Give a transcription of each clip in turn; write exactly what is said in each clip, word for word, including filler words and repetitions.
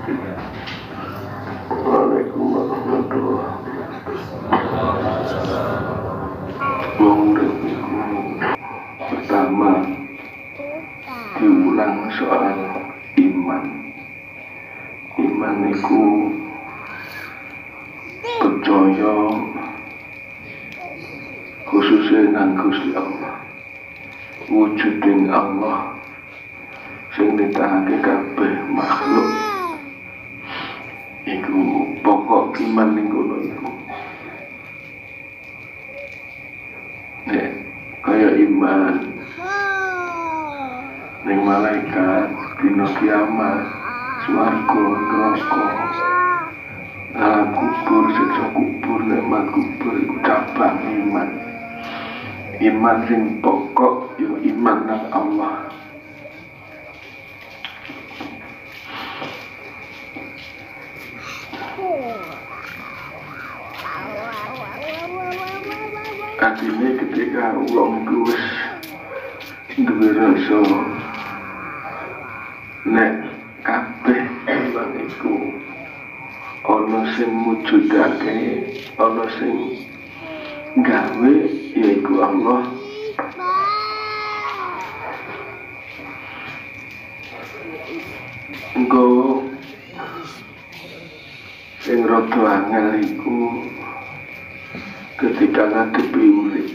Waalaikumsalam warahmatullahi wabarakatuh. Wong niku pertama diulang soal iman. Iman niku percaya khususnya nang Gusti Allah, wujuding Allah sing nitahake kabeh makhluk. Iku pokok iman ning kono iku. Nek kaya iman ning malaikat, dina kiamat, swarga, neraka, alam kubur, siksa kubur, nikmat kubur iku cabang iman. Iman sing pokok yo iman nang Allah. Artinya ketika wong iku wis duwe rasa nek kabeh iman iku ana sing mujudake, ana sing gawe, yaiku Allah. Engko sing rada angel iku ketika ngadepi urip.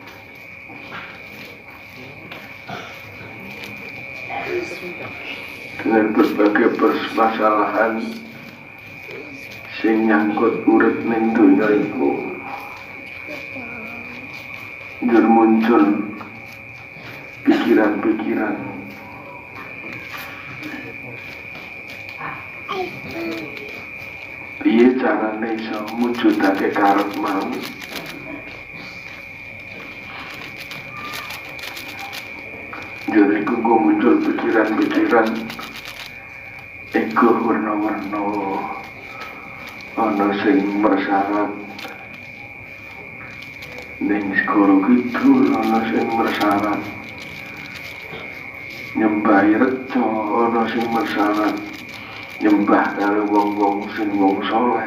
Dengan berbagai permasalahan sing nyangkut urip ning donya iku, njur muncul pikiran-pikiran piye carane iso mujudake karep mau. Jadi kok muncul pikiran-pikiran ego warna-warna, ana sing mersyarat ning segara kidul, ana sing mersyarat nyembah reca, ana sing mersyarat nyembah karo wong-wong sing wong saleh.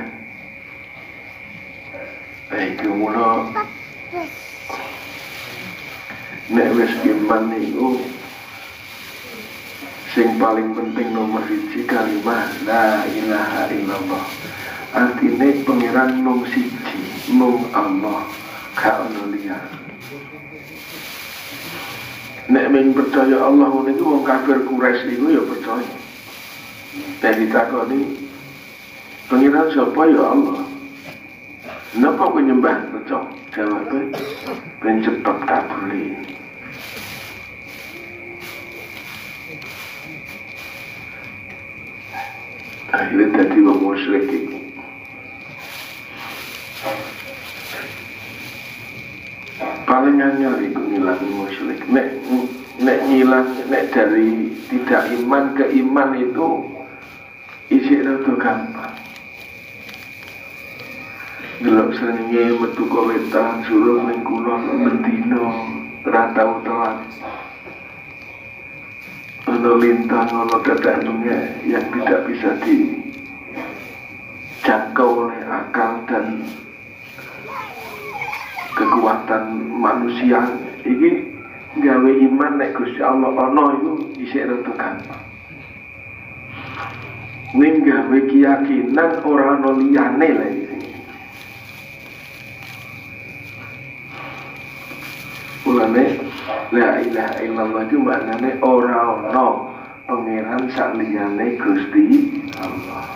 Iki mula nek wis iman niku sing paling penting nomor siji kalimat la ilaha illallah. Artine pangeran mung siji, mung Allah, gak ono liya. Nek men percaya Allah ngono iku wong kafir Quraisy niku ya percaya. Nek ditakoni pangeran sapa ya Allah. Napa kowe nyembah reca? Jawabe ben cepet kabuli. Akhirnya tadi wong musyrik itu paling anyar itu ngilang musyrik. Nek nek ngilang, nek dari tidak iman ke iman itu isi rada gampang. Delok srengenge metu ka wetan, suruh ning kulon bendina, ora tau telat. Ono lintang, ono dadahnya yang tidak bisa dijangkau oleh akal dan kekuatan manusia. Iki gawe iman nek Gusti Allah ono iku isih rada gampang. Ning gawe keyakinan ora ono liyane lho. Mulane la ilaha illallah itu maknane ora ono pangeran saliyane Gusti Allah.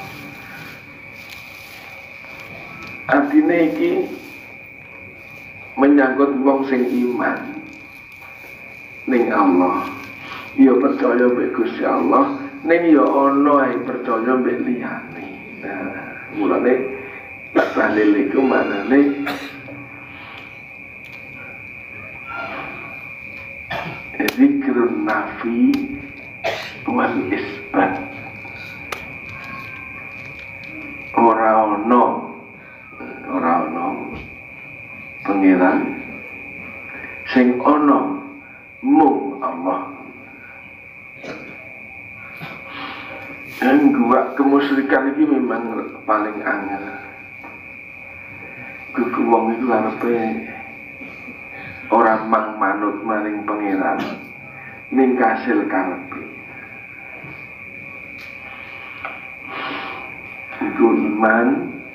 Artine iki menyangkut wong sing iman ning Allah. Ya percaya mbek Gusti Allah, ning ya ana sing percaya mbek liyane. Nah, mulane tak dalil iku maknane zikrun nafi wal isbat. Ora ono ora ono pangeran sing ono mung Allah. Dan Gua kemusyrikan ini memang paling angel. Kudu wong iku arepe ora mang manut maring pangeran ning kasil karepe. Iku iman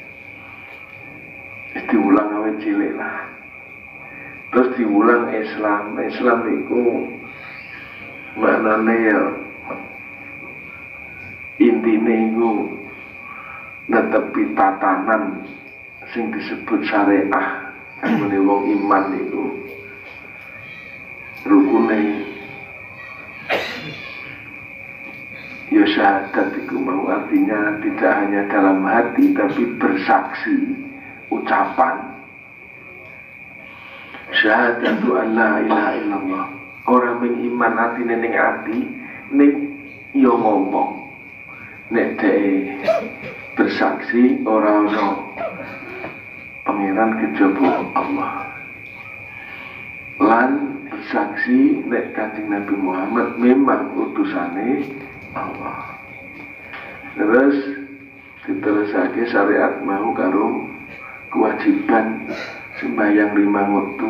diulang awet cilik lah. Terus diulang Islam. Islam iku maknane ya intine iku netepi tatanan sing disebut syariah kanggone wong iman iku rukune ya syahadat iku mau artinya tidak hanya dalam hati tapi bersaksi ucapan syahadatu an la ilaha illallah. Orang mengiman artinya ning ati ning yo ngomong nek dhek bersaksi ora ono pangeran kejaba Allah lan bersaksi nek Kanjeng Nabi Muhammad memang utusane Allah. Terus diterusake syariat mau karo kewajiban sembahyang lima waktu.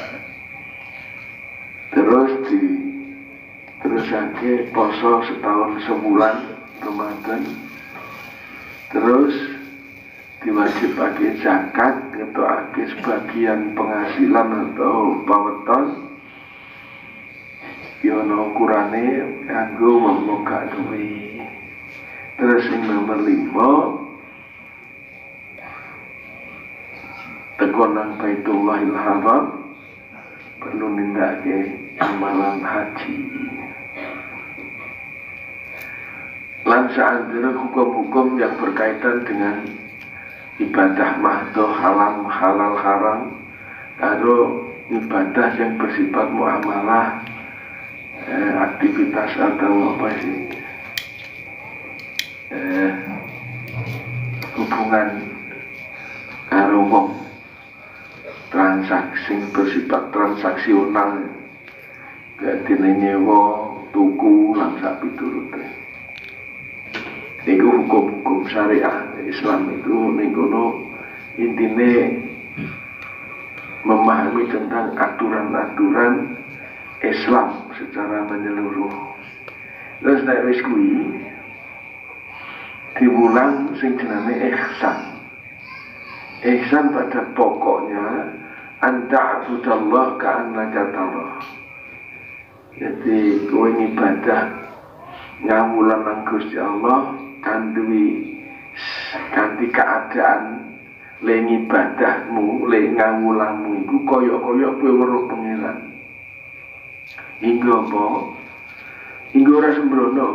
Terus di terusake poso setahun sebulan Ramadan. Terus diwajibake zakat ngetokake sebagian penghasilan atau paweton ya ana ukurane kanggo wong gak duwe. Terus yang nomor lima tekan nang Baitullahil Haram perlu nindakake amalan haji. Lan saandere hukum-hukum yang berkaitan dengan ibadah mahdoh halam halal haram karo ibadah yang bersifat muamalah eh, aktivitas atau apa sih eh, hubungan karo wong transaksi bersifat transaksional berarti nyewa tuku lan sak piturute. Iku hukum-hukum syariah Islam itu ning kono intine memahami tentang aturan-aturan Islam secara menyeluruh. Terus nek wis kuwi diulang sing jenenge ihsan. Ihsan pada pokoknya anta abudallah ka'annaka tarah. Jadi kowe ibadah ngawulan nang Gusti Allah kanthi kanthi keadaan le ibadahmu le ngawulanmu iku kaya-kaya kowe weruh pangeran. Hingga apa? Hingga ora sembrono.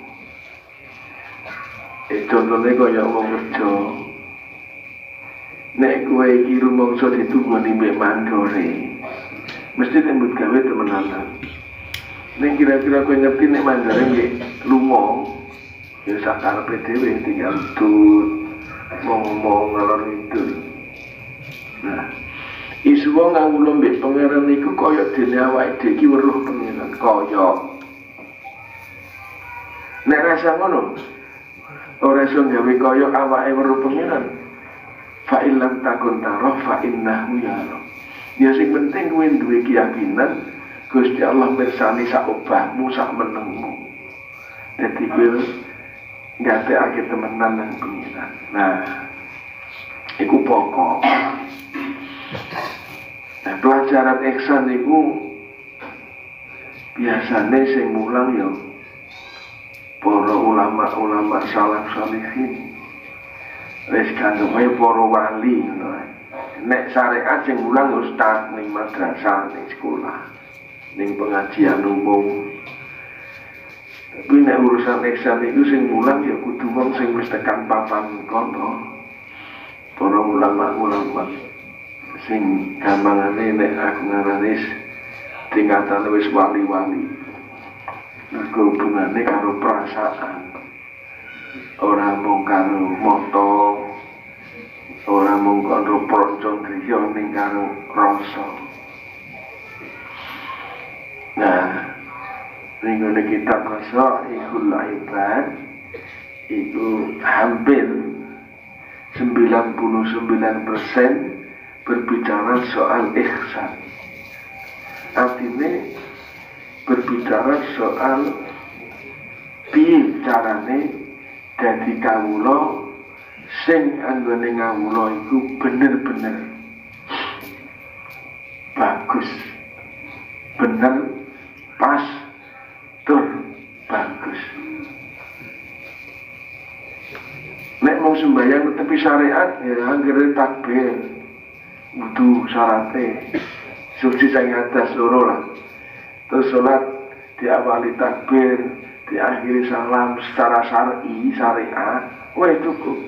Eh contohnya kaya wong kerja. Nek kowe iki rumangsa ditungoni mbek mandore, mesti tembut gawe temenan. Nek kira-kira kowe ngerti nek mandore nggih lunga, ya sakarepe dhewe tinggal tut ngomong ngalor ngidul. Nah, isu wong ngawula mbek pangeran iku kaya dene awake dhewe iki weruh pangeran kaya. Nek rasa ngono, ora iso gawe kaya awake weruh pangeran. Fa illam takun tarah fa innahu yara. Ya sing penting kowe duwe keyakinan Gusti Allah mirsani sak obahmu sak menengmu. Dadi kowe ngatekake temenan nang pangeran. Nah, iku pokok. Nah, pelajaran ihsan iku biasane sing mulang ya para ulama-ulama salaf salihin. Wis kanggo para wali ngono. Nek syariat sing mulang ustaz ning madrasah ning sekolah, ning pengajian umum. Tapi nek urusan ihsan itu sing mulang ya kudu wong sing wis tekan papan kono. Para ulama-ulama sing gampangane nek aku ngarani tingkatan wis wali-wali. Mergo hubungane karo perasaan. Ora mung karo moto, ora mung karo proncon driya ning karo rasa. Nah, ning ngene kitab rasa ikul ibad itu hampir sembilan puluh sembilan persen berbicara soal ihsan. Artinya berbicara soal piye carane dadi kawula sing anggone ngawula iku bener-bener bagus, bener, pas, tur bagus. Nek mau sembahyang tepi syariat ya anggere takbir wudu syaratnya suci sang atas loro lah. Terus sholat diawali takbir, diakhiri salam secara syar'i syariat, weh cukup.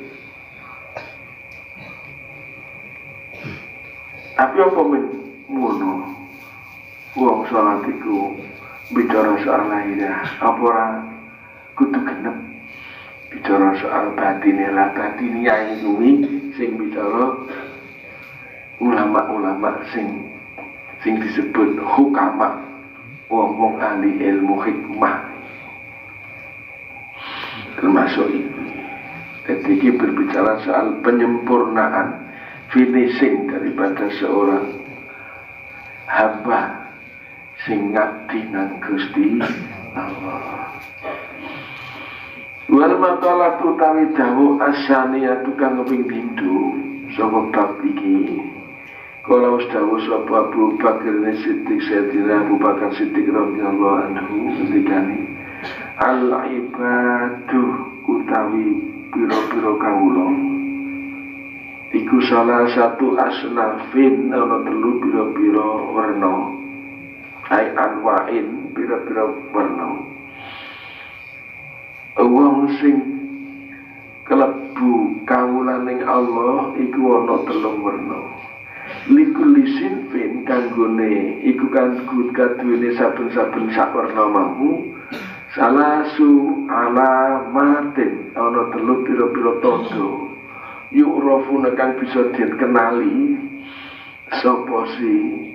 Tapi apa men ngono? Wong sholat iku bicara soal lahirah, apa ora kudu genep bicara soal batine lah, batine yang kuwi sing bicara ulama-ulama sing sing disebut hukama, wong-wong ahli ilmu hikmah termasuk ini. Jadi ini berbicara soal penyempurnaan, finishing daripada seorang hamba sing ngabdi nang Gusti Allah. Wal maqalah utawi dawuh asaniyah tukang keping pindho saka bab iki. Kala wis dawuh sapa Abu Bakar Siddiq Sayyidina Abu Bakar Siddiq radhiyallahu anhu ngendikane al ibadu utawi pira-pira kawula iku salah satu asnafin ana telu pira-pira werna ai anwain pira-pira werna. Wong sing kelebu kawulaning Allah iku ana telung werna. Likuli sinfin kanggone iku kanggo kaduwene saben-saben sak werna mau salasu alamatin ana telu pira-pira tandha yu'rafuna kang bisa dikenali sapa si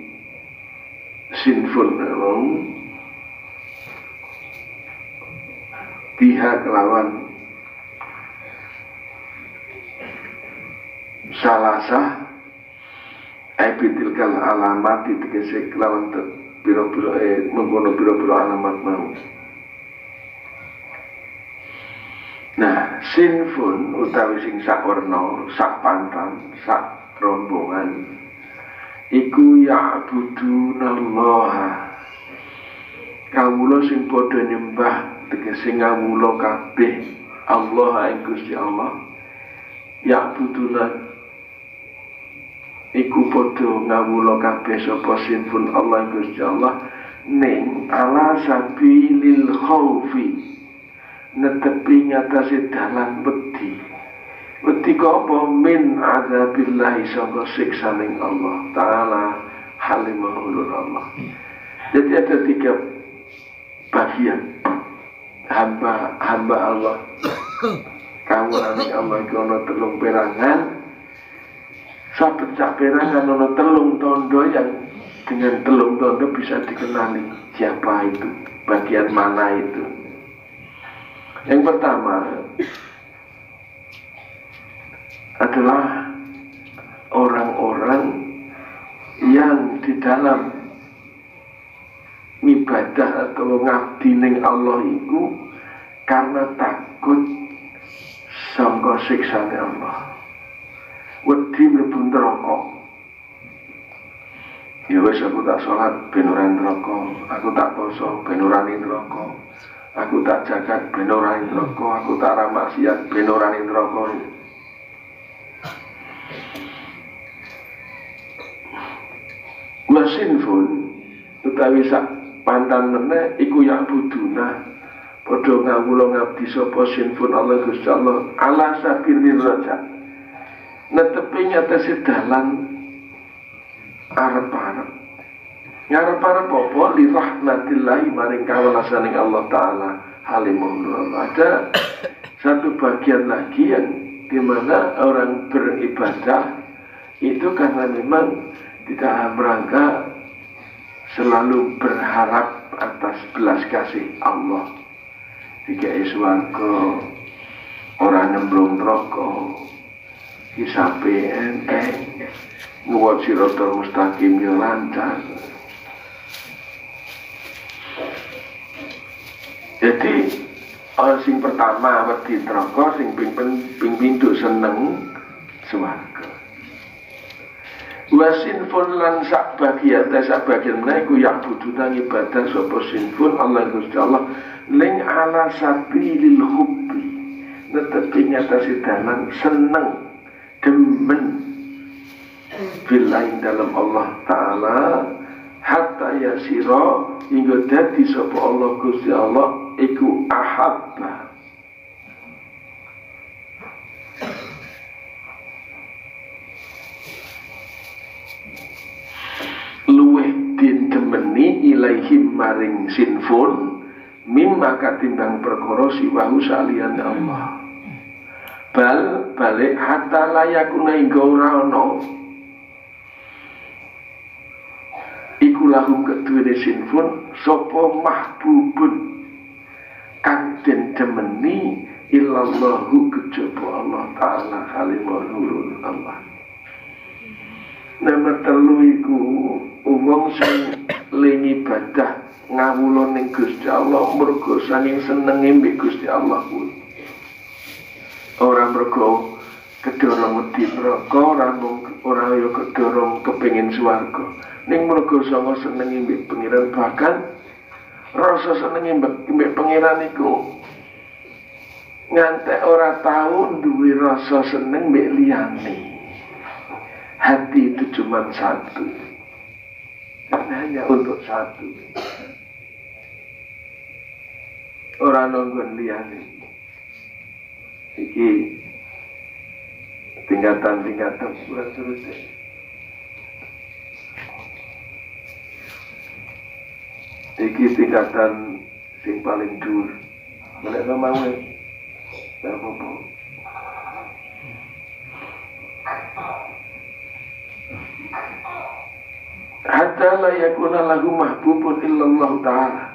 sinful mau pihak lawan salasah epitilkal alamat ditegese lawan pira-pira eh mengkono pira-pira alamat mau. Nah, sinfun utawi sing sak werna, sak pantran, sak rombongan iku ya'budunallaha. Kawula sing padha nyembah tegese ngawula kabeh Allah ing Gusti Allah. Ya'buduna iku padha ngawula kabeh sapa sinfun Allah ing Gusti Allah ning ala sabilil khaufi. Netepi ngatasi dalan wedi. Wedi apa min azabillahi sangka siksaning Allah Ta'ala halimahulun Allah. Jadi ada tiga bagian hamba hamba Allah. Kamu anak Allah itu ada telung perangan. Saben sak perangan ada telung tondo yang dengan telung tondo bisa dikenali siapa itu, bagian mana itu. Yang pertama adalah orang-orang yang di dalam ibadah atau ngabdi ning Allah itu karena takut sangka siksane Allah. Wedi mlebu neraka. Ya wis aku tak salat ben ora neraka, aku tak poso ben ora neraka. Aku tak jagat ben ora neraka, aku tak ra maksiat ben ora neraka. Wasinfun utawi sak pantan meneh iku ya buduna padha ngawula ngabdi sapa sinfun Allah Gusti Allah ala sabilir raja. Netepi nyatese dalan arep-arep. Ngarep-arep apa li rahmatillahi maring kawelasaning Allah Ta'ala halimul. Ada satu bagian lagi yang dimana orang beribadah itu karena memang tidak merangka selalu berharap atas belas kasih Allah. Dikai swarga, nyemplung neraka hisabe enteng nuwun siratal mustaqim yo lancar. Jadi oh, sing pertama wedi neraka, sing ping ping pindho seneng swarga. Wa sinfun lan sak bagian ta sak bagian meneh iku yak buduna ibadah sapa sinfun Allah Gusti Allah ling ala sabilil hubbi. Netepi nyatasi dalan seneng demen billahi dalam Allah Ta'ala hatta yasira hingga dadi sapa Allah Gusti Allah iku ahabba luweh din demeni ilaihim maring sinfun mimma katimbang perkara siwahu saliyane Allah bal balik hatta layakuna hingga ora ana iku lahum keduwene sinfun sapa mahbubun kang den demeni illallahu kejaba Allah Ta'ala kalimah nurul Allah. Nomor telu iku wong sing ling ibadah ngawula ning Gusti Allah mergo saking senenge mbek Gusti Allah kuwi. Ora mergo kedorong wedi neraka, ora ora yo kedorong kepengin swarga. Ning mergo sanga senenge mbek pengiran, bahkan rasa senenge mbek pengiran iku ngantek ora tau duwe rasa seneng mbek liyane. Hati itu cuma satu, hanya untuk satu. Ora nonggon liyane. Iki tingkatan-tingkatan kurang selesai. Iki tingkatan sing paling dhuwur. Boleh ngomong ya apa-apa. Hatta la yakuna lahu mahbubun illallah ta'ala.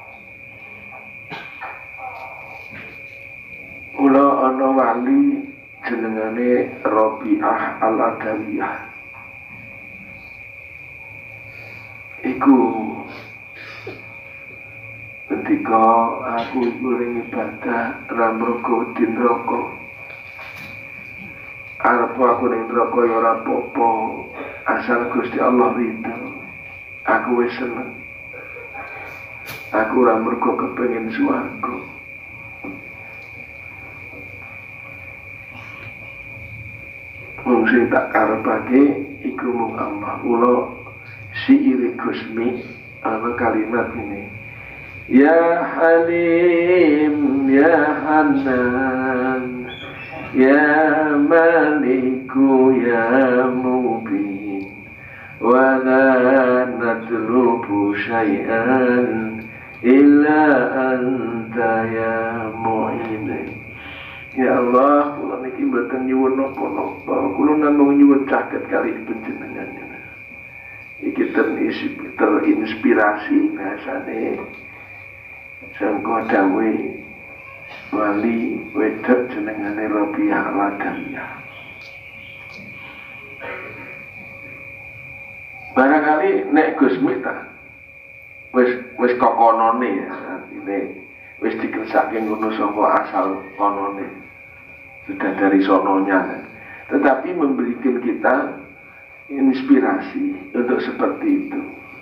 Kula ana wali jenengane Rabi'ah Al-Adawiyah. Iku ketika aku ing ibadah ramrogo di neraka. Arep aku ning neraka ya ora apa-apa, asal Gusti Allah ridho. Aku wis seneng. Aku ora mergo kepengin swarga. Wong sing tak karepake iku mung Allah. Kula siiri Gusmi ana kalimat ini. Ya Halim, ya Hanan, ya Maliku, ya Mubin, wa la natlubu syai'an illa anta ya Mu'in. Ya Allah, kula niki mboten nyuwun napa-napa, kula namung nyuwun caket kalih panjenengan. Iki terinspirasi bahasane sangka dawe wali wedok jenengane Rabi'ah Al-Adawiyah. Barangkali nek Gusmi ta wis wis kokonone ya, artine wis dikersake ngono saka asal konone. Sudah dari sononya, tetapi memberikan kita inspirasi untuk seperti itu.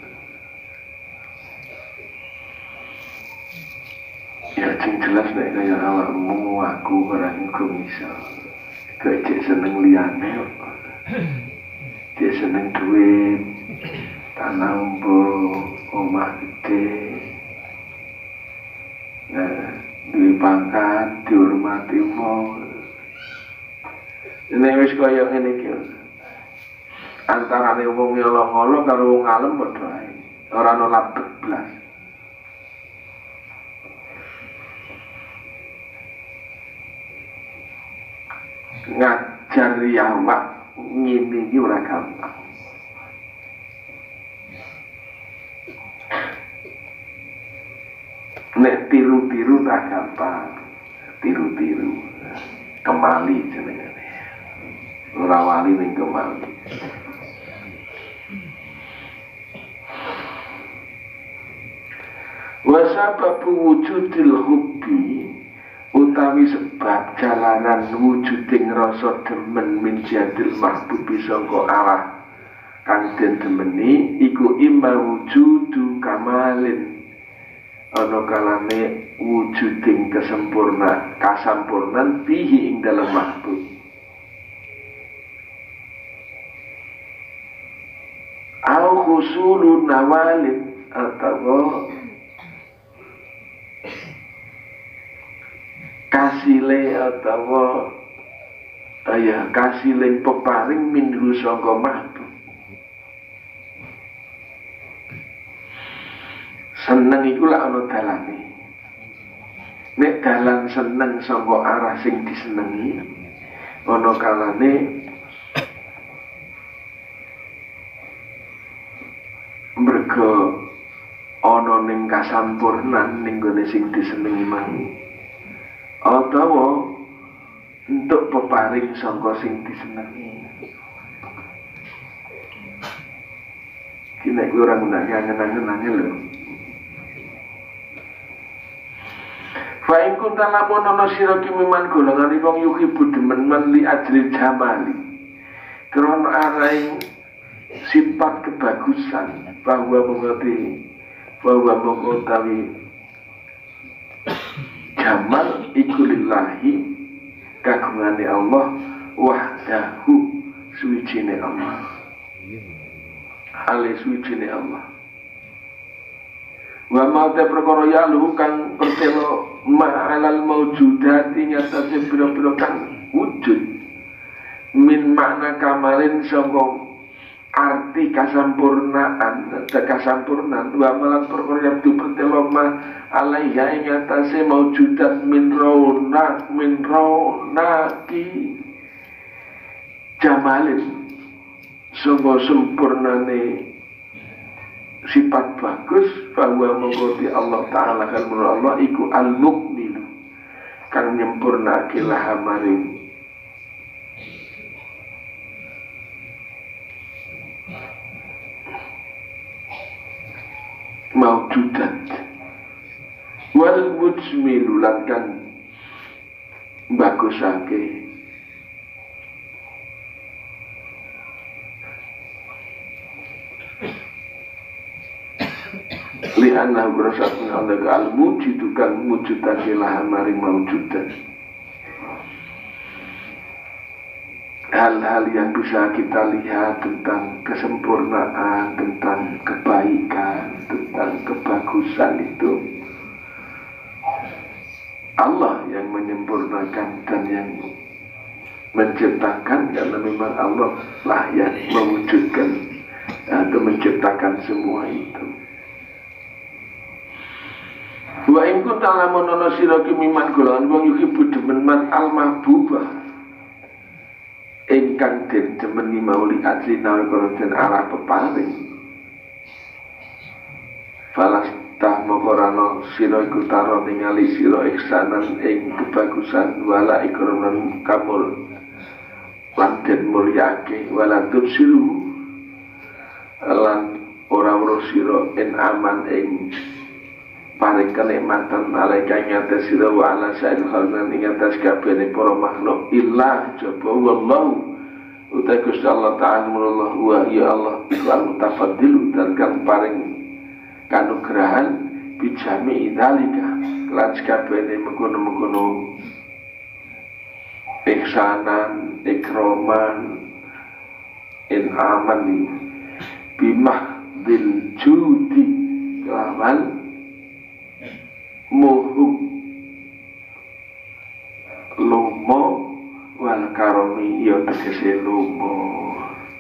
Ya sing jelas nek kaya awakmu aku ora iku iso. Kecek seneng liyane. Cek seneng duit, tanah umbo, omah gede. Nah, duwe pangkat, dihormati wong. Ini wis kaya ngene iki. Antarane wong nyolong-nyolong karo wong alim padha ae. Ora ana labet blas. Ngajar awak ngene iki ora gampang. Nek tiru-tiru tak gampang. Tiru-tiru. Kemali jenengane. Ora wali ning kemali. Wa sababu wujudil hubbi utawi sebab jalanan wujuding rasa demen min jadil mahbubi sangka arah kang den demeni iku imma wujudu kamalin ana kalane wujuding kesempurna kasampurnan fihi ing dalam mahbub au husulun nawalin atau kasile atau ya kasile peparing minhu sangka mahbub. Seneng iku lak ana dalane. Nek dalan seneng saka arah sing disenengi, ana kalane mergo ana ning kasampurnan ning gone sing disenengi mang. Atawa untuk peparing saka sing disenengi. Kene kuwi ora ngenang-ngenang lho. Fa in kunta lamun ana sira ki miman golongan wong yuki budemen man li ajril jamali. Krana araing sifat kebagusan bahwa mengerti bahwa mengetahui jamal iku lillahi kagungane Allah wahdahu suwijine Allah. Ale suwijine Allah. Wa ma ta perkara ya luhu kang pertelo ma'alal mawjudati nyatase biro-biro kang wujud min makna kamalin sangka arti kasampurnaan kasampurnan wa malan perkara yang tu pertelo ma alaiha nyatase mawjudat min rona min ronaki jamalin sangka sempurnane sifat bagus bahwa mengikuti Allah Ta'ala kan menurut Allah iku al-mukminu kang nyempurna akilah maring maujudat wal mujmilu lan kang bagusake lianna berasatun alaga al-mujidu kang mujudake lahan maring mawujudan hal-hal yang bisa kita lihat tentang kesempurnaan, tentang kebaikan, tentang kebagusan itu Allah yang menyempurnakan dan yang menciptakan, karena memang Allah lah yang mewujudkan atau menciptakan semua itu. Wa in kunta lamun ana sira ki miman golongan wong yuhibbu demen man al mahbubah ingkang den demeni mauli ajli nawi kala den arah peparing falastah mokorano sira iku taro ningali sira ihsanan ing kebagusan wala ikronan kamul lan den mulyake wala tubsiru lan ora weruh sira en aman ing paring kenikmatan alaika ngatas sira wa ala sa'il khalqan ing atas kabehane para makhluk illa jaba wallahu uta Gusti Allah Ta'ala Allah wa ya Allah iku mutafaddil dan kang paring kanugrahan bijami dalika lan kabehane mengkono-mengkono ihsanan ikroman in amani bimah dil judi kelawan muhum lomo wal karomi ya tegese lomo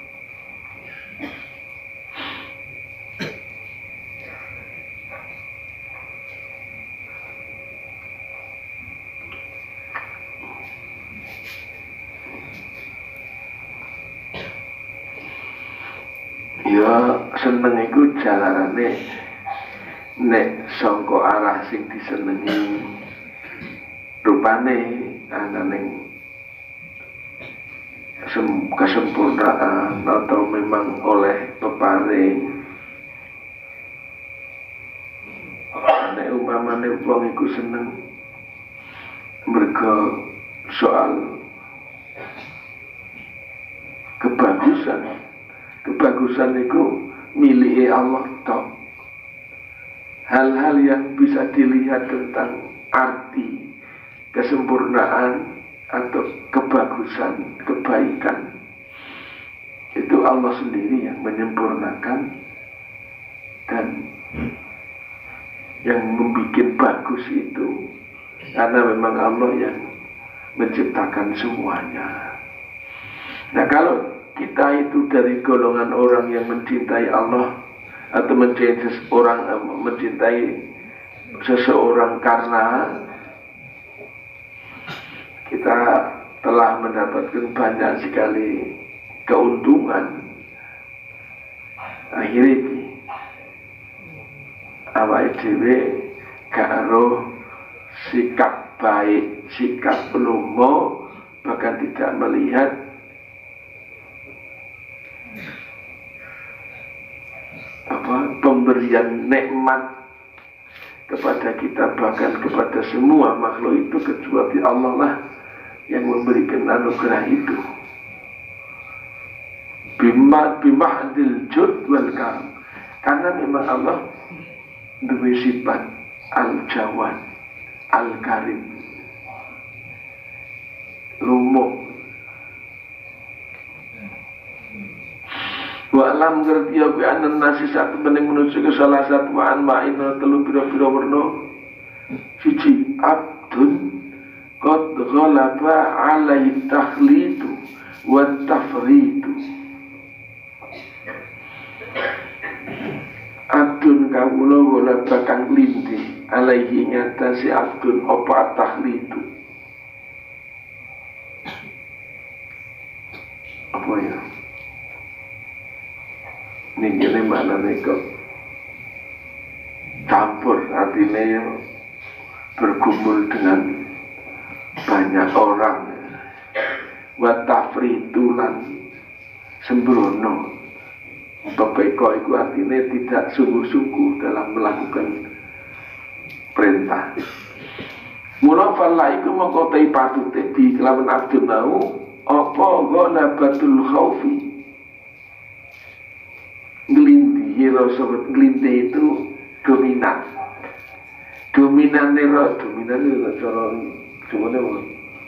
ya seneng iku jalanane nek sangka arah sing disenengi rupane ananing kesempurnaan atau memang oleh peparing. Nek umpamane wong iku seneng mergo soal kebagusan, kebagusan itu milik Allah tok. Hal-hal yang bisa dilihat tentang arti kesempurnaan atau kebagusan, kebaikan, itu Allah sendiri yang menyempurnakan dan yang membuat bagus itu, karena memang Allah yang menciptakan semuanya. Nah, kalau kita itu dari golongan orang yang mencintai Allah atau mencintai seseorang, mencintai seseorang karena kita telah mendapatkan banyak sekali keuntungan, akhirnya awake dhewe karo sikap baik, sikap lomo, bahkan tidak melihat apa pemberian nikmat kepada kita, bahkan kepada semua makhluk itu, kecuali Allah lah yang memberikan anugerah itu. Bima bima'dil jud wal karam, karena memang Allah duwe sifat al-jawad, al-karim, lumo. Wa alam ngerti ya bi anan nasi satu bening menuju ke salah satu an ma'ina telu pira-pira werna. Siji abdun qad ghalaba alai takhlitu wa tafritu. Abdun kawula wala bakang lindi alaihi ngatasi abdun apa takhlitu. Apa ya? Ini mana nih kok campur, artinya berkumpul dengan banyak orang, watafritulan sembrono. Pepeko itu artinya tidak sungguh-sungguh dalam melakukan perintah. Mula falla iku mengkotai patute bi kelawan abdun nau apa ghalabatul khaufi. Ngelinti rasa ngelinti itu dominan. Dominan nero, dominan itu cara semuanya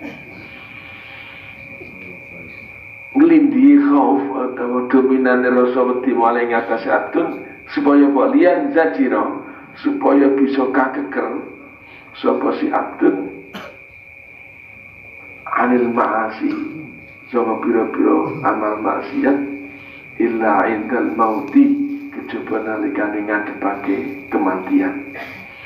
ngelinti khauf atau dominan rasa wedi mulai ngatasi abdun supaya balian zajiro, supaya bisa kakeker sapa si abdun anil ma'asi sama pira-pira amal maksiat illa indal mauti, kejaba nalikane ngadepake kematian.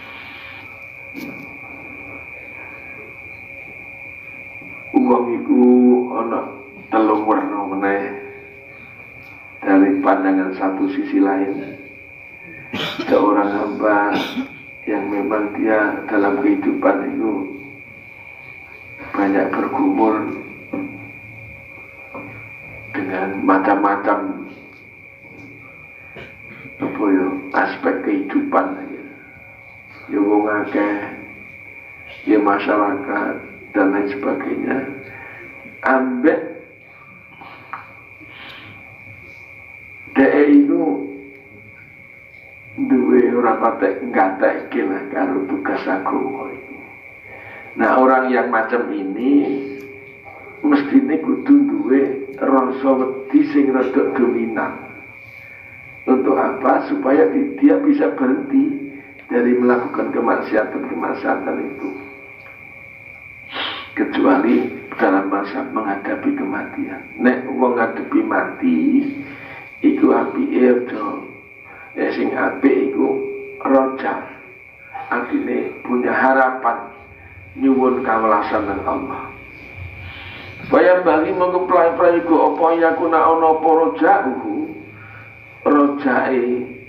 Uang iku ana telung warna meneh dari pandangan satu sisi lain. Seorang hamba yang memang dia dalam kehidupan itu banyak bergumul dengan macam-macam apa ya aspek kehidupan, ya wong akeh, ya masyarakat dan lain sebagainya. Ambek dhek itu duwe ora patek nggatekke lah karo tugas agama iki. Nah, orang yang macam ini mestine kudu duwe rasa wedi sing rada dominan. Untuk apa? Supaya dia bisa berhenti dari melakukan kemaksiatan-kemaksiatan itu. Kecuali dalam masa menghadapi kematian. Nek wong ngadepi mati iku apike aja. Nek sing apik iku roja. Artine punya harapan nyuwun kawelasan nang Allah. Bayang bagi mengkeplai-plai iku apa yakuna ana apa roja'uhu, rojae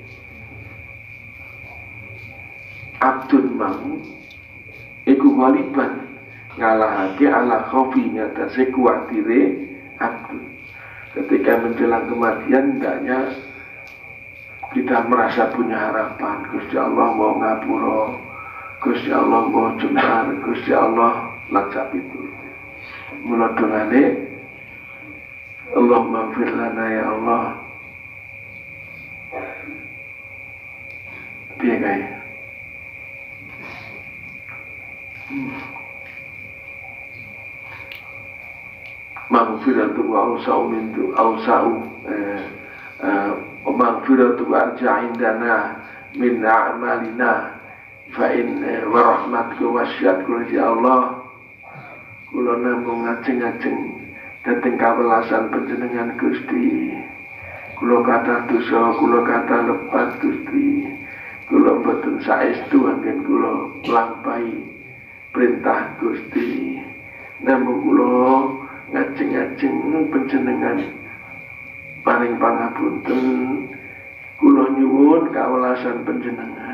abdun mau iku waliban ngalahake ala khofi ngatasi kuatire abdun. Ketika menjelang kematian hendaknya kita merasa punya harapan. Gusti Allah mau ngapura, Gusti Allah mau jenar, Gusti Allah laksap itu. Mula dongane Allahumma ighfir lana ya Allah. Piye kae? Maghfiratu wa awsa'u min tu awsa'u maghfiratu wa arja' indana min a'malina fa in wa rahmatuka wasi'at kulli ya Allah. Kula namung ngajeng-ajeng dhateng kawelasan panjenengan Gusti. Kula kathah dosa, kula kathah lepat Gusti. Kula boten saestu anggen kula nglampahi perintah Gusti. Namung kula ngajeng-ajeng panjenengan paring pangapunten. Kula nyuwun kawelasan panjenengan.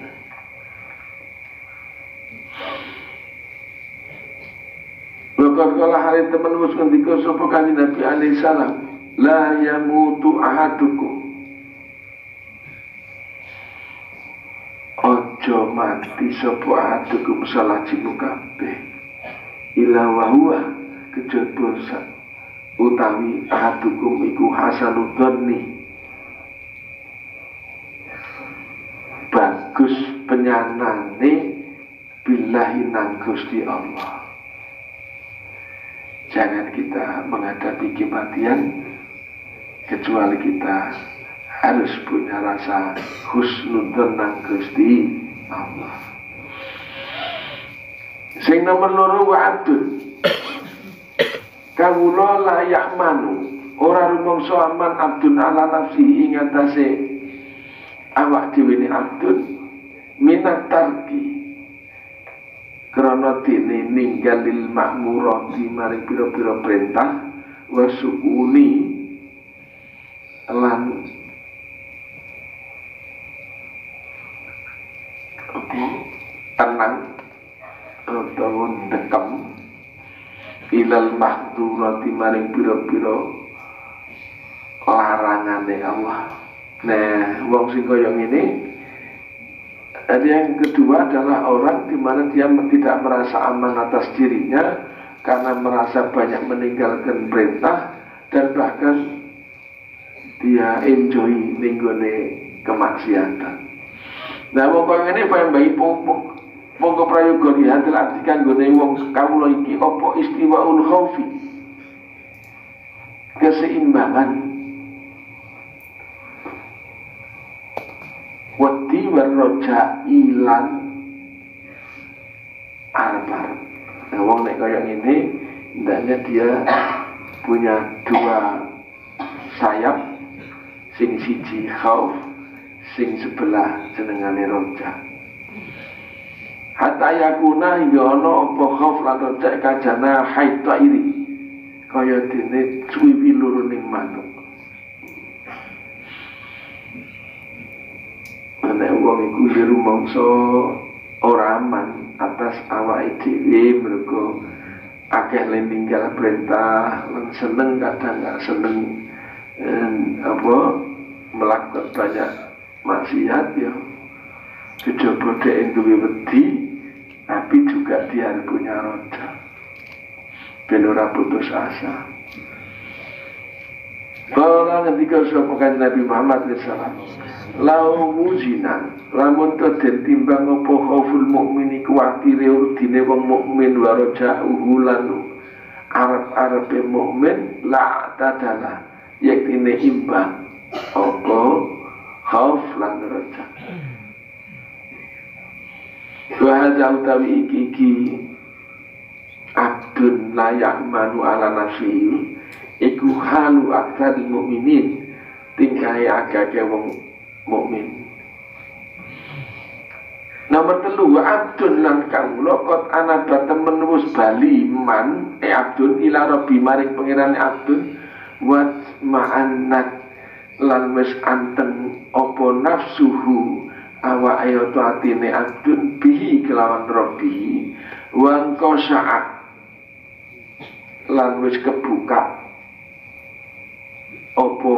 Waktu kala hari teman wis ngendika sapa kanjeng Nabi alaihi salam, la yamutu ahadukum. Ojo mati sapa ahadukum salah jimu kabeh. Ila wa huwa kejaba utawi ahadukum iku hasanudzni. Bagus penyanane billahi nang Gusti Allah. Jangan kita menghadapi kematian kecuali kita harus punya rasa husnudzon nang Gusti Allah. Sing nomor loro wa'adun. Kawula layak manu ora rumangsa aman abdun ala nafsi ing atase awak dhewe ne abdun minat tarki. Karena dene ninggalil makmurati maring pira-pira perintah wa suuni lan apa tenang atau dekem ilal mahdurati maring pira-pira larangane Allah. Nah, wong sing kaya ngene. Dan yang kedua adalah orang di mana dia tidak merasa aman atas dirinya karena merasa banyak meninggalkan perintah dan bahkan dia enjoy ninggone kemaksiatan. Nah, wong kaya ngene paling baik pupuk monggo prayoga dihasil artikan nggone wong kawula iki apa istiwaul khaufi. Keseimbangan wedi warroja ilan arbar. Nah, wong nek kaya ngene hendaknya dia punya dua sayap, sing siji khauf, sing sebelah jenengane roja. Hatta yakuna hingga ana apa khauf lan roja kajana haita iri kaya dene suwi loro ning manuk. Nek wong iku jero mangsa ora aman atas awake dhewe mergo akeh ninggal perintah, lan seneng kadang gak seneng en, apa melakukan banyak maksiat ya. Kejaba dhek duwe wedi tapi juga dia punya roda. Ben ora putus asa. Kala ketika sahabat Nabi Muhammad sallallahu alaihi wasallam lau muzina lamun to den timbang apa khauful mukmini kuwatire urdine wong mukmin wa raja'uhu lan arep-arepe mukmin la tadala yektine imbang apa khauf lan raja. Wa hadza utawi iki iki abdun layak manu ala nafsi iku halu aktsari mukminin tingkahe akeh wong mukmin. Nomor telu abdun lan kawula kot ana temen wis bali man e abdun ila rabbi maring pangerane abdun wat ma'annat lan wis anteng apa nafsuhu awake ayo atine abdun bihi kelawan rabbi wan qasa'at lan wis kebuka apa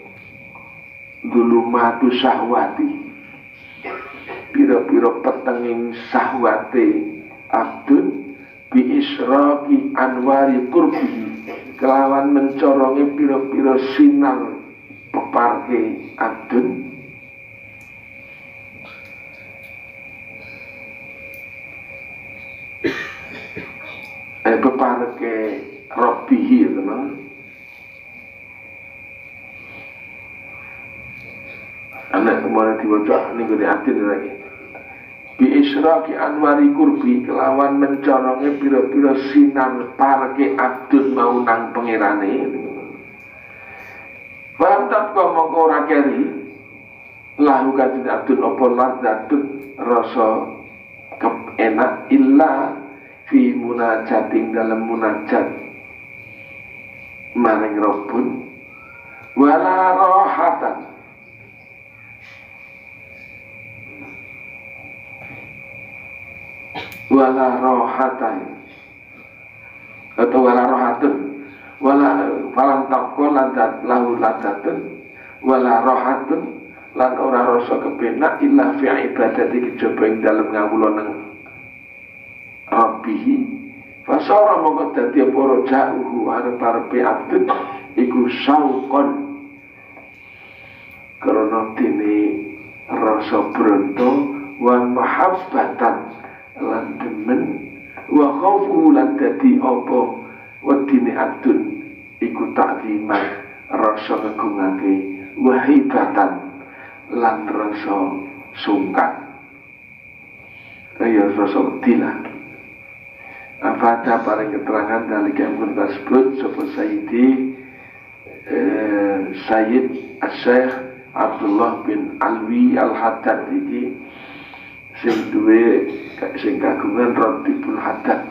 dulumatu syahwati pira-pira petenging syahwate abdun bi isyraqi anwari qurbi kelawan mencorongi pira-pira sinar peparke abdun eh peparke rabbihi teman anak kemarin diwajah ini gue diatin lagi bi isyraqi anwari kurbi kelawan mencorongi pira-pira sinar parke abdun mau nang pengirane Fantat kau mongko ora keri lahu kadin abdun opo ladzatun rasa enak illa fi munajatin dalam munajat maring Rabbun wala rohatan wala rohatan atau wala rohatun wala falam taqul landat lahu ladzatun wala rohatun lan ora rasa kepenak illa fi ibadati kejaba ing dalem ngawula nang Rabbihi fasara mongko dadi apa rajauhu arep-arepe abdun iku syauqon karena dene rasa bronto wa mahabbatan lan demen wa khaufu lan dadi apa wedine abdun iku takdiman rasa ngagungake wa hibatan lan rasa sungkan ayo rasa utilah Afada paling keterangan dari kemudian tersebut Sopo Sayyidi eh, Sayyid Al-Syeikh Abdullah bin Alwi Al-Haddad ini sing duwe sing kagungan Ratibul Haddad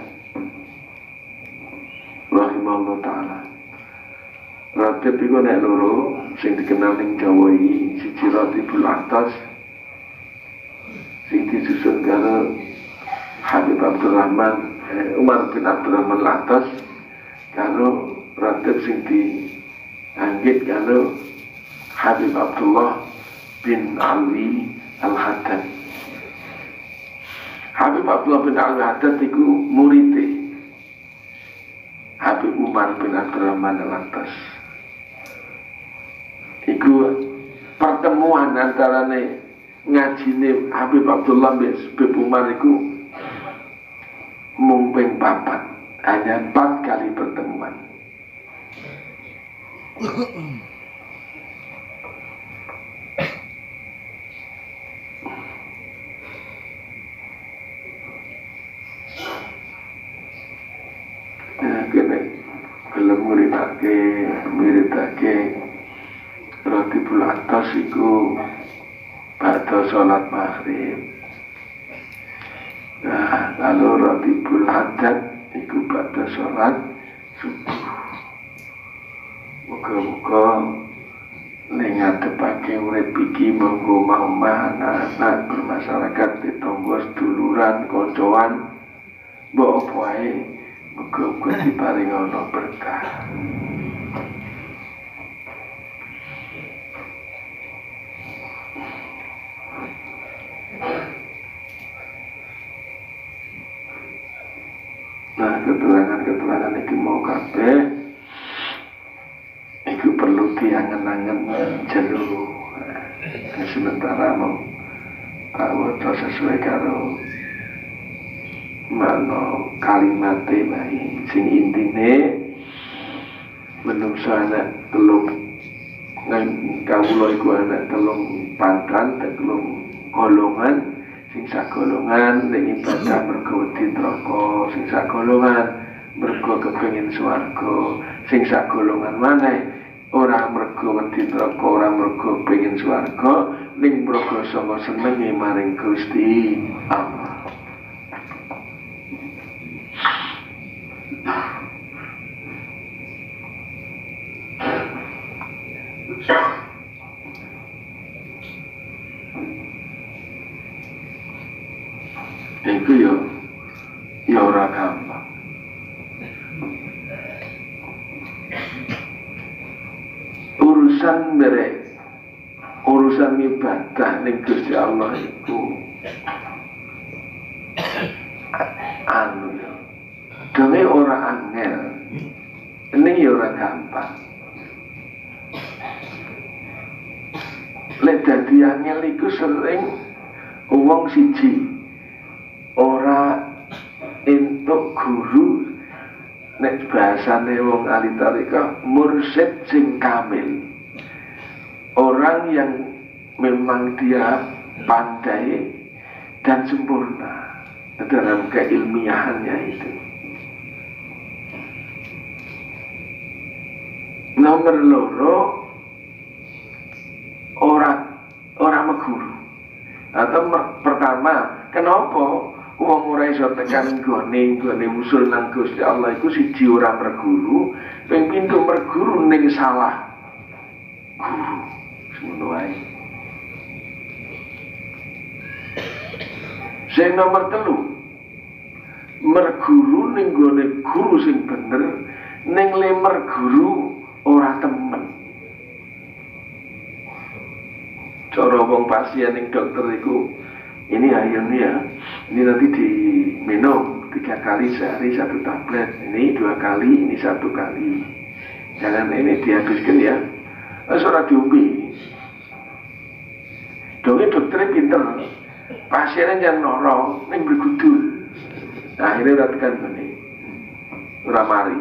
rahimahullah ta'ala Ratib itu nek loro sing dikenal ning Jawa iki siji Ratibul Atas sing disusun karo Habib Abdurrahman Umar bin Abdurrahman Al-Atas kalau Ratib sing dianggit kalau Habib Abdullah bin Alwi Al-Haddad Habib Abdullah bin Alwi Al-Haddad itu muridnya Habib Umar bin Abdurrahman Al-Atas itu pertemuan antara ngajine Habib Abdullah bin Umar itu mumpeng papat hanya empat kali pertemuan nah kene kalau muridake muridake Ratibul Atas iku pada sholat maghrib. Nah, lalu Ratibul Haddad iku pada sholat subuh. Muga-muga ning ngadepake urip iki monggo omah anak-anak bermasyarakat ditangga seduluran kancoan mbok apa ae muga-muga diparing ana berkah. Nah, keterangan-keterangan iki mau kabeh iku perlu diangen-angen jero. Nah, sementara mau waca sesuai karo makna kalimate bae sing intine menungso anak telung nang kawula iku anak telung pangkat telung golongan sing sagolongan ning ibadah mergo wedi neraka, sing sagolongan mergo kepengin swarga, sing sagolongan maneh ora mergo wedi neraka, ora mergo kepengin swarga, ning mergo sanga senenge maring Gusti Allah. Iku ya ya ora gampang. urusan berek urusan ibadah ning Gusti Allah iku anu ya dene ora angel ning ya ora gampang lek dadi angel iku sering wong siji ora entuk guru nek bahasane wong ahli tarekah mursyid sing kamil, orang yang memang dia pandai dan sempurna dalam keilmiahannya itu. Nomor loro orang orang meguru atau pertama kenapa wong ora iso tekan gone gone usul nang Gusti Allah iku siji ora merguru, ping pindho merguru ning salah guru. Ngono wae. Sing nomor telu merguru ning gone guru sing bener, ning le merguru ora temen. Cara wong pasien ning dokter iku ini ayam ya, ini nanti diminum tiga kali sehari satu tablet, ini dua kali, ini satu kali. Jangan ini dihabiskan ya, ora diumpi. Dongeng dokternya pinter, pasiennya jangan norong, ini bergudul. Nah, akhirnya udah tekan ini, ora mari.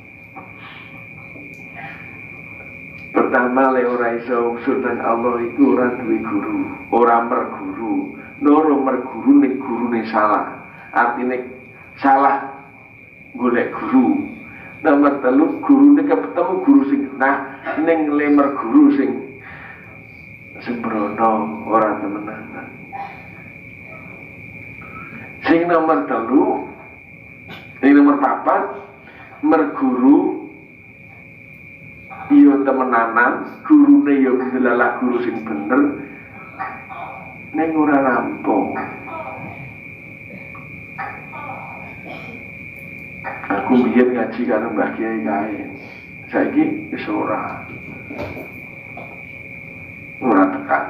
Pertama le ora iso usulan Allah itu ora duwe guru, ora merguru. Loro merguru ning gurune salah. Artine salah golek guru. Nomor telu gurune ketemu guru sing nah ning le merguru sing sembrono ora temenan. Sing nomor telu, sing nomor papat merguru iya temenanan, gurune ya delalah guru sing bener. Neng ora rampung. Aku biyen ngaji karo Mbah Kiai kae. Saiki wis ora. Ora tekan.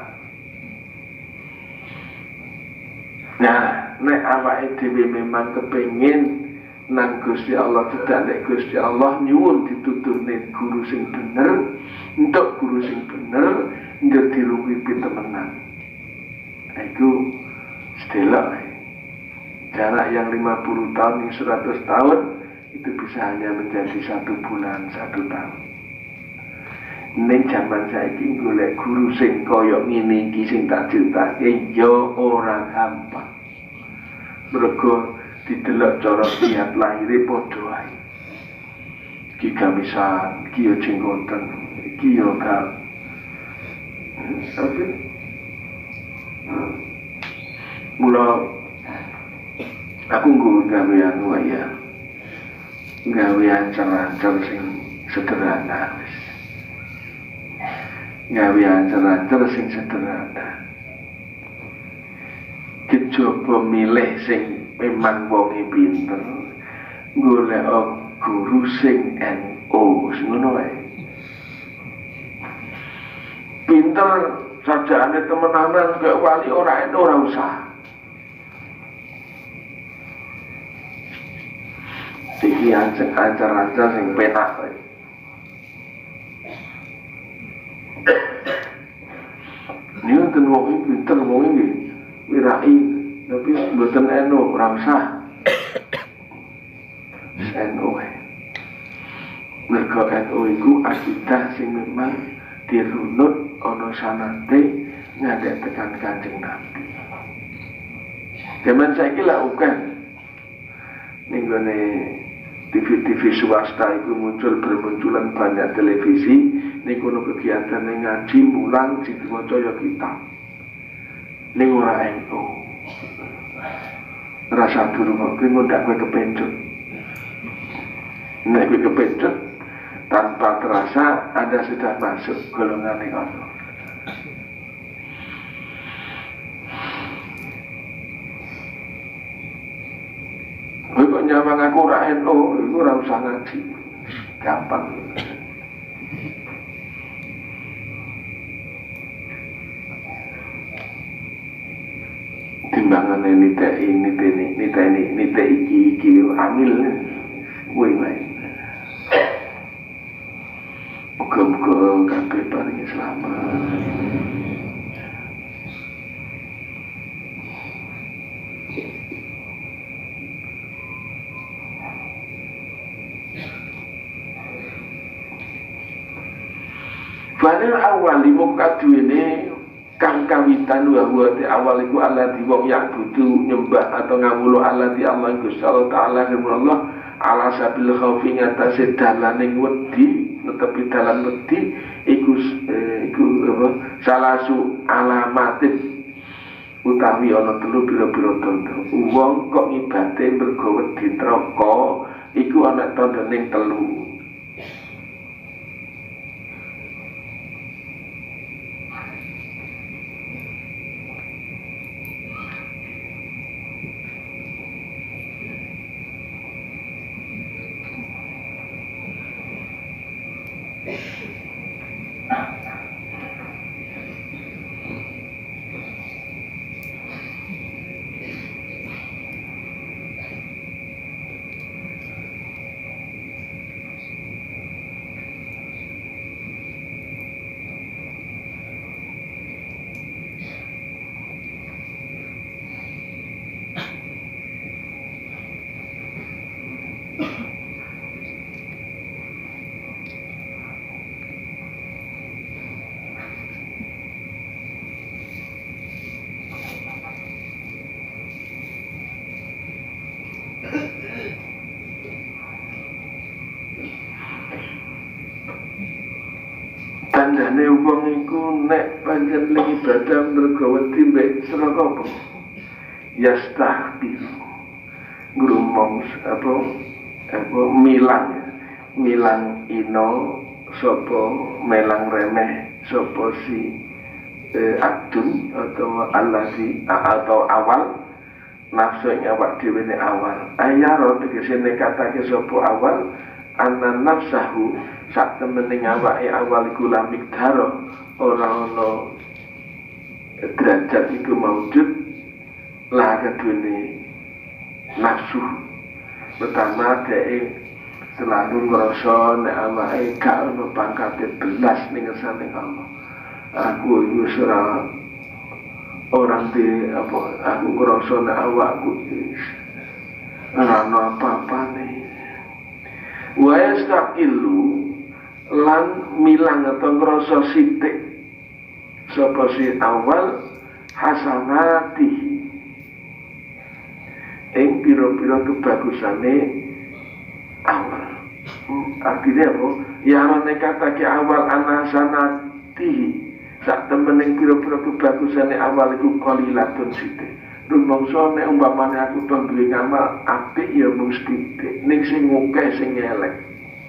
Nah, nek awake dhewe memang kepengin nang Gusti Allah tidak nek Gusti Allah nyuwun dituturne guru sing bener, untuk guru sing bener njer dirungkipi temenan. Itu sedelok jarak yang lima puluh tahun yang seratus tahun itu bisa hanya menjadi satu bulan, satu tahun. Ning jaman saiki golek guru sing kaya ngene iki sing tak critake ya ora gampang. Mergo didelok cara niat lahire padha wae. Iki gamisan, iki yo jenggoten, iki yo gak. Tapi mula aku nggo gawe anu ya. Gawe acara-acara sing sederhana wis. Gawe acara-acara sing sederhana. Kecoba milih sing memang wonge pinter. Golek guru sing N U ngono wae. Pinter sajane temenanan kayak wali ora eno ora usah. Iki ajar-ajar sing penak kowe. Niku ten wong iki pinter wong iki wirai tapi mboten eno ora usah. Eno wae. Mergo eno iku akidah sing memang dirunut ana sanate ngadek tekan Kanjeng Nabi. Zaman saiki lak akeh ning gone T V-T V swasta itu muncul bermunculan banyak televisi ning kono kegiatan ngaji mulang dimaca ya kitab. Ning ora ento. Rasa durung kok ngundak kowe kepencut. Nek kowe kepencut tanpa terasa Anda sudah masuk golongan yang Allah. Kowe kok nyawang aku ora N U, iku ora usah ngaji. Gampang. timbangane niteki niteni niteni nitek iki iki amil kuwi wae. Muga-muga kabeh paring selamat. Banil awal limo kaduwene kang kawitan wa huwa te awal iku Allah di wong yak butuh nyembah atau ngawulo Allah di Allah Gusti Allah taala Allah ala sabil khaufi ngatasi dalaning wedi netepi dalan wedi iku eh, iku apa salasu alamatin utawi ana telu pira-pira tanda wong kok ngibate mergo wedi neraka iku ana tandaning telu. Tandane wong iku nek pancen ning ibadah mergo wedi mek neraka apa? Yastahdir. Grumong apa apa milang milang ino sapa melang remeh sapa si eh, abdun atau alasi atau awal nafsu ing awak dhewe ne awal. Ayaro tegese nekatake sapa awal ana nafsahu sak temening awake awal iku lamik daro ora ana derajat iku maujud lah kedune nafsu pertama dhek selalu ngrasa nek awake gak ana pangkate belas ning ngersane Allah. Aku iku ora orang di apa aku ngrasa nek awakku ora ana apa-apane. Wa yastaqilu lan milang atau ngerasa sithik sapa si awal hasanati ing pira-pira kebagusane awal. Artinya apa? Ya ana nekatake awal ana hasanati sak temening pira-pira kebagusane awal iku qalilatun sithik. Rumangsa nek umpamane aku to duwe ngamal apik ya mung sithik, ning sing akeh sing elek.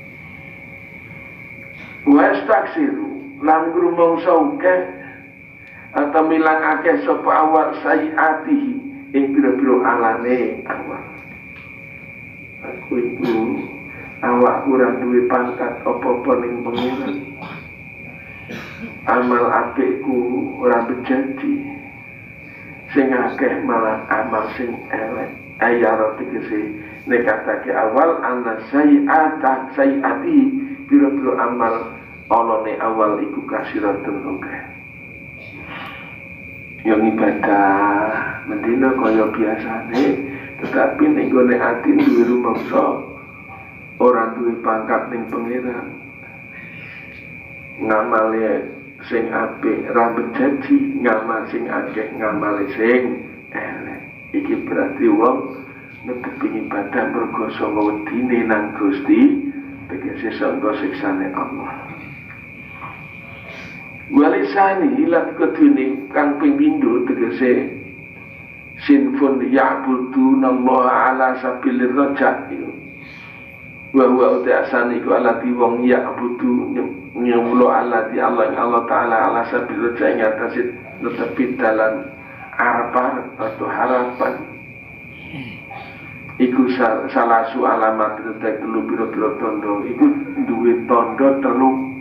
Wes taksiru lan grumangsa akeh atau milangake sapa awal sayiatihi ing pira-pira alane awal. Aku iku awak ora duwe pangkat apa-apa ning pengiran. Amal apikku ora bejati. Sing akeh malah amal sing elek. Ayaro tegese nekatake awal ana sayiata sayiati pira-pira amal ana ne awal iku kasiratun akeh. Yang ibadah mendina kaya biasane tetapi ning gone ati duwe rumangsa ora duwe pangkat ning pangeran. Ngamale sing apik ra bejaji, ngamal sing akeh ngamale sing elek. Iki berarti wong netepi ibadah mergo sanga wedine nang Gusti tegese sangka siksane Allah. Walisani ilat kedune kang ping pindho tegese sinfun ya'buduna Allah ala sabilir raja iku. Wa huwa utasani iku alati wong ya'budu nyulo Allah di Allah Allah taala ala sabilir raja ing atase netepi dalan arep atau harapan. Iku salah su alamat tetek telu pira-pira tanda iku duwe tanda telu.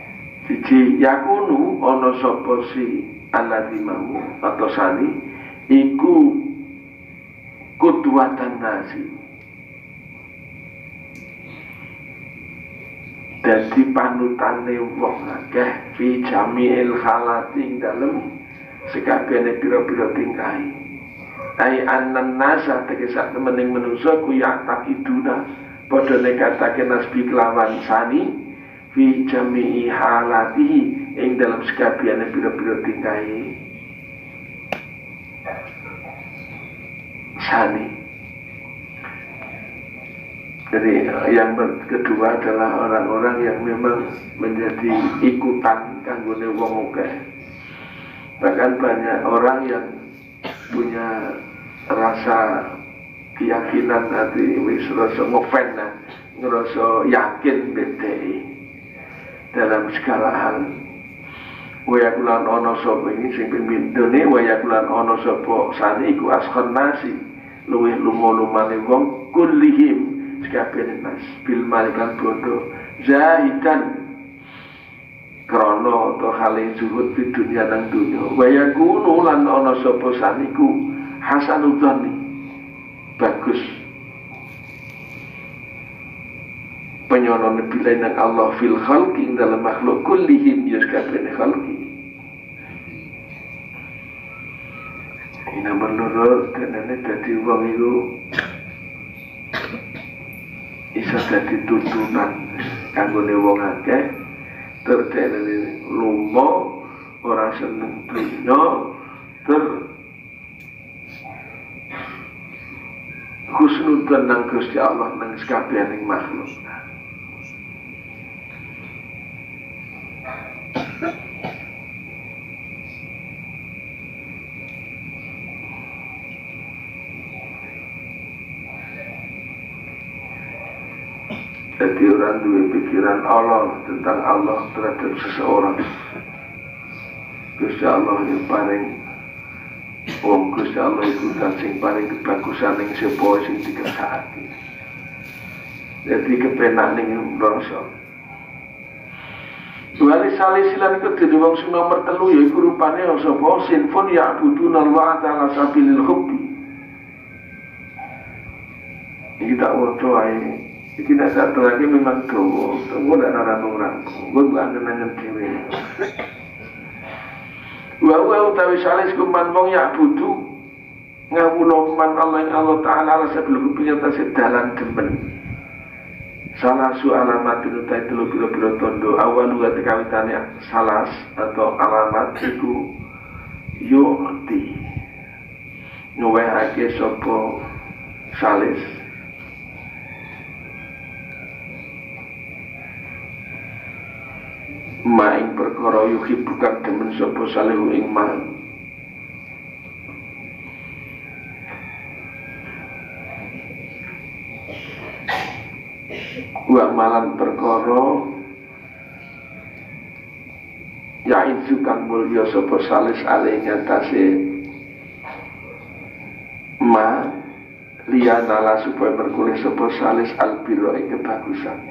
Siji yakunu ana sapa si alladzi mau atau sani iku kudwatan nasi, dadi panutane wong akeh fi jami'il halati ing dalem sekabehane pira-pira tingkah. Ai annan nasa tegese temening manungsa ku ya takiduna padha nekatake nasbi kelawan sani fi jami'i halatihi ing dalam sekabehane pira-pira tingkah sani. Jadi yang kedua adalah orang-orang yang memang menjadi ikutan kanggone wong akeh. Bahkan banyak orang yang punya rasa keyakinan hati wis rasa ngofen, ngerasa yakin bedheki dalam segala hal. Waya kulan ana sapa iki sing pindhone waya kulan ana sapa sane iku askhon nasi luwih lumo-lumane wong kullihim sekabehane nas bil malikan bondo zahidan krono atau hale zuhud di dunia nang dunia waya kuno lan ana sapa saniku hasanudzani bagus penyono bilai nang Allah fil khalqi dalam makhluk kullihim ya sekabehane khalqi. Ini menurut karena dadi wong iku bisa jadi tuntunan kanggone wong akeh terjadi lumo ora seneng dunya ter husnudzon nang Gusti Allah nang sakabehing makhluk. Jadi orang dua pikiran Allah tentang Allah terhadap seseorang. Gusti Allah yang paling wong Gusti Allah itu dan sing paling kebagusan yang sepo sing dikersakake. Jadi kepenak ning bangsa. Wali salisilan iku dadi wong sing nomor telu ya iku rupane sapa sinfon ya buduna Allah ta'ala sabilil hubbi. Iki tak waca ae. Iki nak satu lagi memang doa, tunggu dan orang-orang, gue bukan kenangan dewi. Wawa utawi salis kuman wong ya budu ngawulo man Allah yang Allah Ta'ala ala sebelum punya tasir dalan demen. Salah su alamatin utai telu biro-biro tondo awal lugat kawitannya salas atau alamat iku yukti nuwehake sopo salis. Maing perkara yuhi bukan demen sapa salihu ing ma wa malan perkara ya insukan mulya sapa salis ale ngatasi ma liyanala supaya berkulit sapa salis albiro ing kebagusan.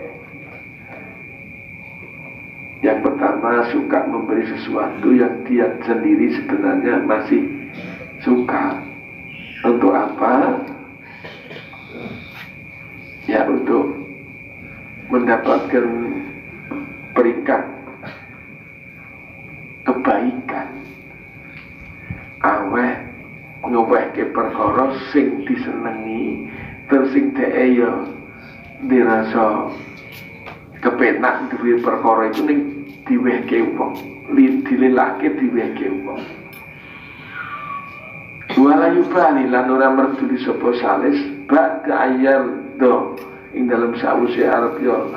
Yang pertama suka memberi sesuatu yang dia sendiri sebenarnya masih suka. Untuk apa? Ya untuk mendapatkan peringkat kebaikan. Aweh ngowehke perkara sing disenengi terus sing dhek ya dirasa kepenak duwe perkara itu ning diwehke wong, dilelake diwehke wong. Wala yubali lan ora merduli sapa salis ba'da ayar do ing dalam sause arep yo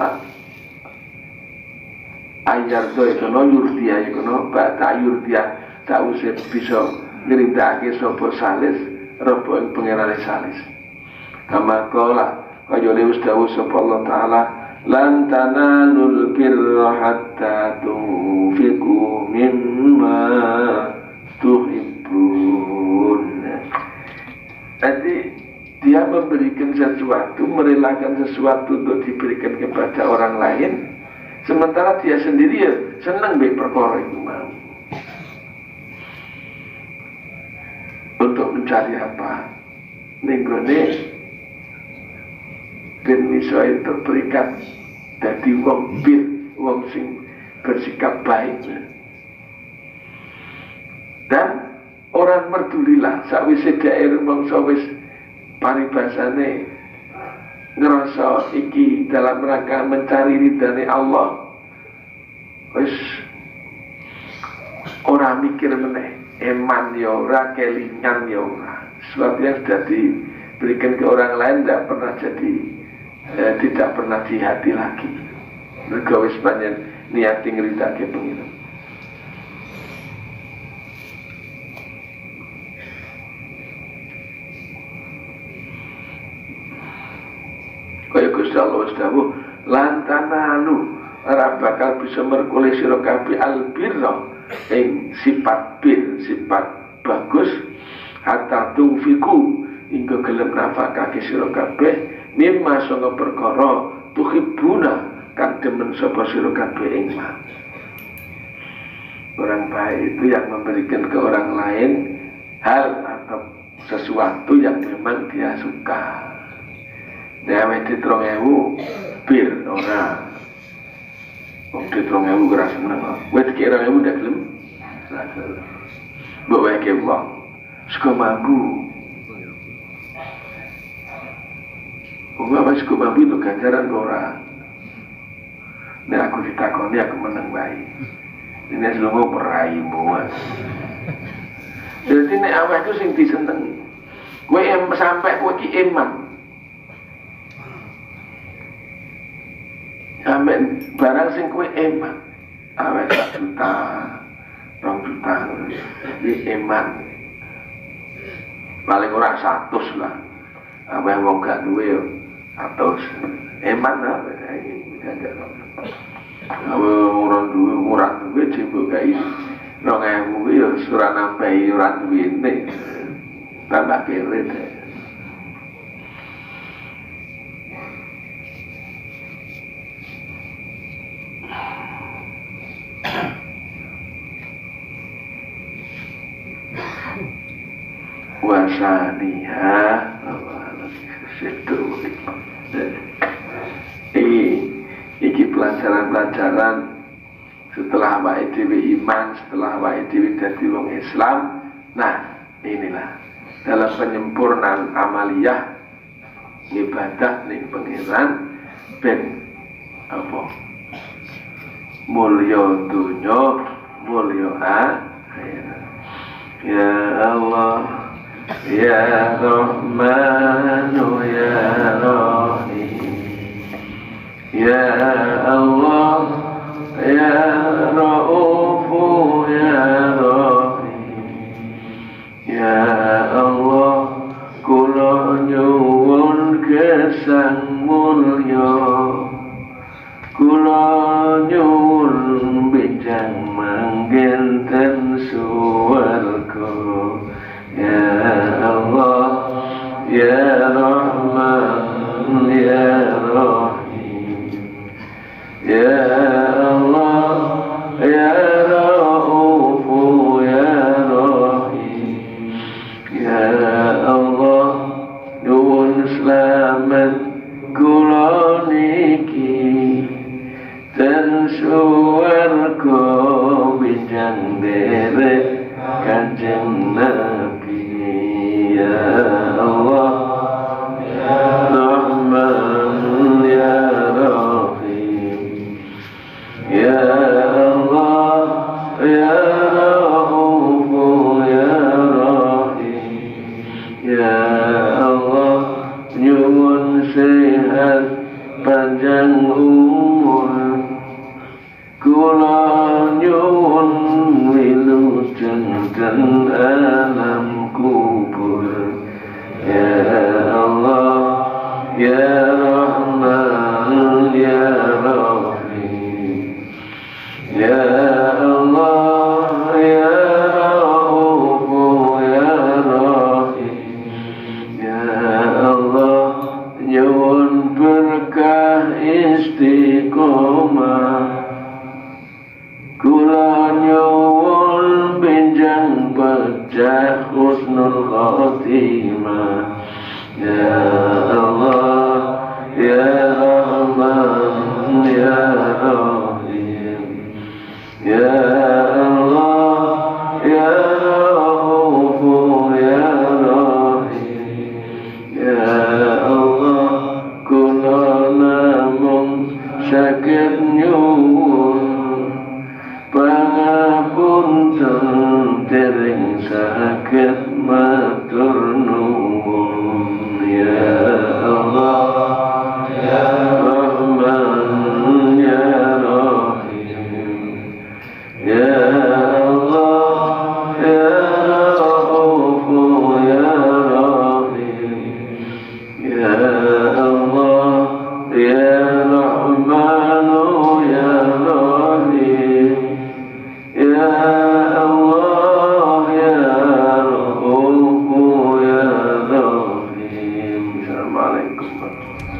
ayar do itu no yurdia iku no ba'da yurdia sause bisa ngrindakake sapa salis rebo ing pangerane salis. Kama qala kaya wis dawuh sapa Allah Ta'ala lan tanalul birra hatta tunfiqu mimma tuhibbun. Jadi dia memberikan sesuatu, merelakan sesuatu untuk diberikan kepada orang lain, sementara dia sendiri ya senang baik perkara itu mau. Untuk mencari apa? Nenggone ben iso entuk terikat dadi wong bir, wong sing bersikap baik. Dan orang merdulilah sakwise daerah mangsa wis paribasane ngerasa iki dalam rangka mencari ridhane Allah, wis ora mikir meneh, eman ya ora, kelingan ya ora. Sebab yang sudah diberikan ke orang lain tidak pernah jadi eh, tidak pernah di hati lagi. Mereka wis banyak niat ngridake pengiran. Kaya Gusti Allah wis dawuh, lan tanalu ora bakal bisa merkule sira kabeh albirra ing sifat bir, sifat bagus hatta tunfiku hingga gelem nafakake sira kabeh mimma sanga perkara tuhibuna kang demen sapa sira kabeh ing man. Orang baik itu yang memberikan ke orang lain hal atau sesuatu yang memang dia suka. Dewe di terong ewu bir ora. Wong di terong ewu ora seneng. Wes kira ewu ndak gelem. Ora gelem. Mbok wae ke wong. Suka mampu. Wong apa suka mampu itu ganjaran ora. Nek aku ditakoni aku meneng wae. Ini selungu peraimu. Jadi nek awak itu sing disenengi. Kowe em sampai kowe ki eman. Sampai barang sing kowe eman, awet sak juta, rong juta, ini eman. Paling ora satu lah, awet wong gak duwe yo, atus eman lah, ini gak awet orang duwe, orang duwe cibuk gak ini, rong ewu yo surah nampai orang duwe ini, tambah kere deh. Wasaniha iki iki pelajaran-pelajaran setelah awake dhewe iman, setelah awake dhewe dadi wong Islam. Nah, inilah dalam penyempurnaan amaliyah ibadah ning pangeran ben apa mulya dunya mulya akhirat. Ya Allah, Ya Rahmanu Ya Rahim, Ya Allah, Ya Ra'ufu Ya Rahim, Ya Allah, kula nyuwun gesang mulya, kula nyuwun bijang manggenten suwarga. Ya Allah, Ya Rahman, Ya Rahim, Ya Allah, Ya Ra'ufu Ya Rahim, Ya Allah, nyuwun slamet kula niki ten suwarga bijang derek Kanjeng Nabi. Ya Allah, Ya Rahman, Ya Rahim, Ya Allah, Ya Ra'ufu Ya Rahim, Ya Allah, nyuwun sehat panjang umur, kula nyuwun wilujeng dan alam kubur. Ya Allah, Ya Rahman, Ya Rahim, Ya Allah, Ya Ra'ufu Ya Rahim, Ya Allah, nyuwun berkah istiqomah, kula nyuwun benjang pecah Rahman, Ya Allah, Ya Rahman, Ya Rahim, Ya Allah, Ya Rauf, Ya Rahim, Ya Allah, kula namung saged nyuwun pangapunten dereng saged matur nuwun. Ya Allah, Ya Rahman, Ya Rahim, Ya Allah, Ya Rauf, Ya Rahim, Ya Allah, Ya Rahman, Ya Rahim, Ya Allah, Ya Rauf, Ya Rahim. Assalamualaikum.